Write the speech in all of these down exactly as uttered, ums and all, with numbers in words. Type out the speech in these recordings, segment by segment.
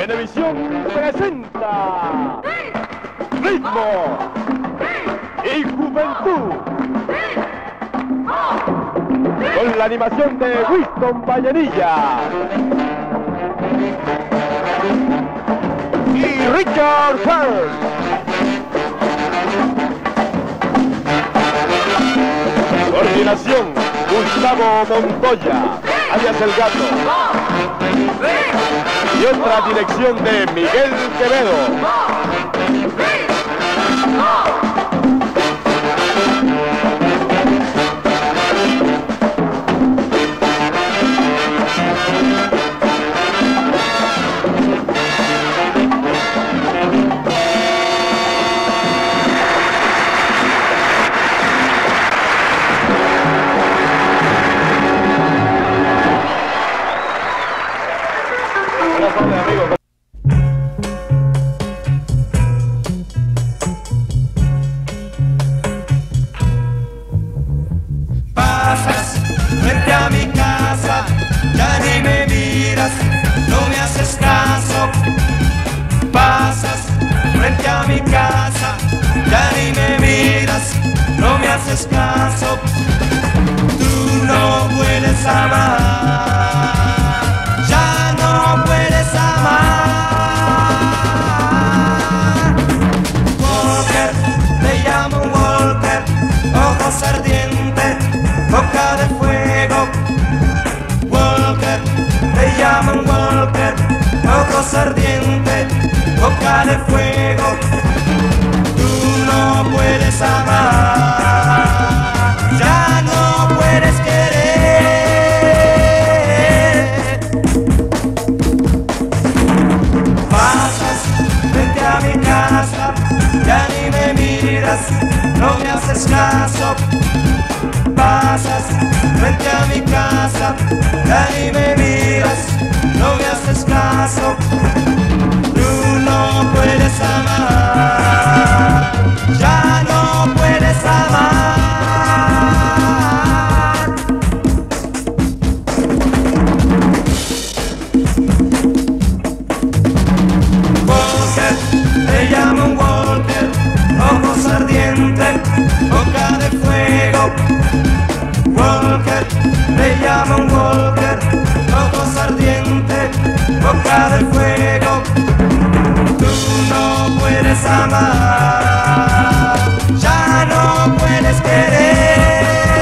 Venevisión presenta Ritmo y Juventud con la animación de Winston Vallenilla y Richard Hearst. Coordinación Gustavo Montoya, alias El Gato. Y otra dirección de Miguel Quevedo. Pasas frente a mi casa, ya ni me miras, no me haces caso. Pasas frente a mi casa, ya ni me miras, no me haces caso. Tú no puedes amar, ya no puedes amar. Walker, te llamo Walker, ojos ardientes, boca de fuego. Walker, te llaman Walker, ojos ardientes, boca de fuego. Tú no puedes amar, ya no puedes querer. Pasas frente a mi casa, ya ni me miras, no me haces caso. Pasas frente a mi casa, ya ni me miras, no me haces caso. Tú no puedes amar, ya no puedes amar. Walker, te llaman Walker, ojos ardientes, boca de fuego. Walker, te llaman Walker, ojos ardientes, boca de fuego. Tú no puedes amar, ya no puedes querer.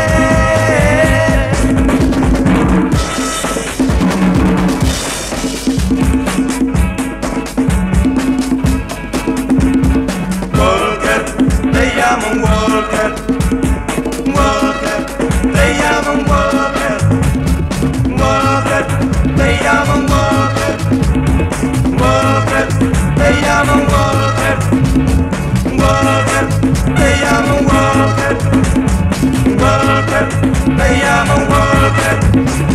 Walker, te llaman Walker, Walker, te llaman Walker, Walker, te llaman Walker, Walker, te llaman Walker, Walker, te llaman Walker, Walker, te llaman Walker.